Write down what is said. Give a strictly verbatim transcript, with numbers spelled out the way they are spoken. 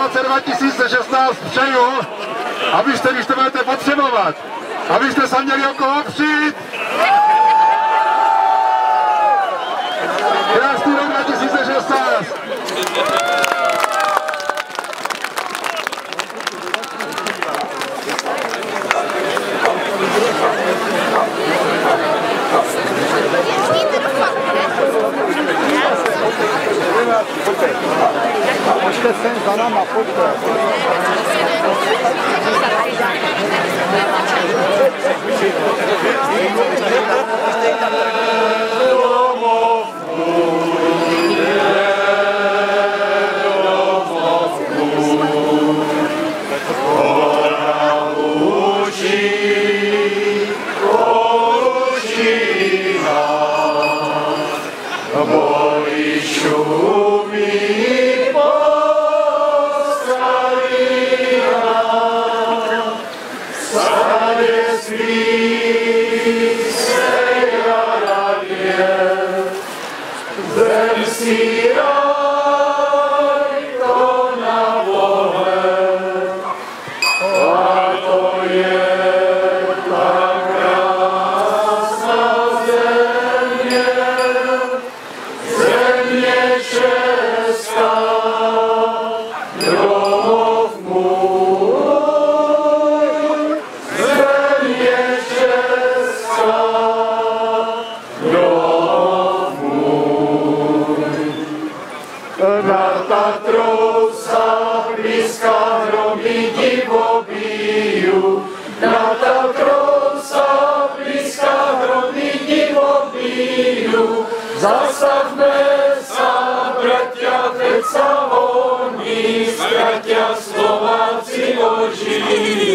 roce dva tisíce šestnáct přeju, abyste, když to budete potřebovat, abyste se měli o koho opřít. Krásný rok dva tisíce šestnáct. Počkej sem za náma, počkej. Nad Tatrou sa blízka hromy divo bijú. Nad Tatrou sa blízka hromy divo bijú. Zastavme sa, bratia, veď sa oni, bratia Slováci ožijú.